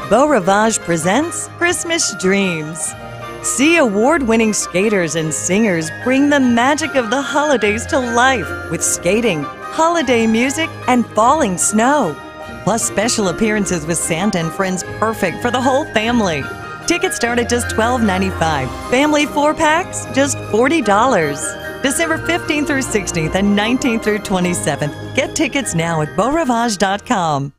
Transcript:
Beau Rivage presents Christmas Dreams. See award-winning skaters and singers bring the magic of the holidays to life with skating, holiday music, and falling snow. Plus special appearances with Santa and friends perfect for the whole family. Tickets start at just $12.95. Family 4-packs, just $40. December 15th through 16th and 19th through 27th. Get tickets now at beaurivage.com.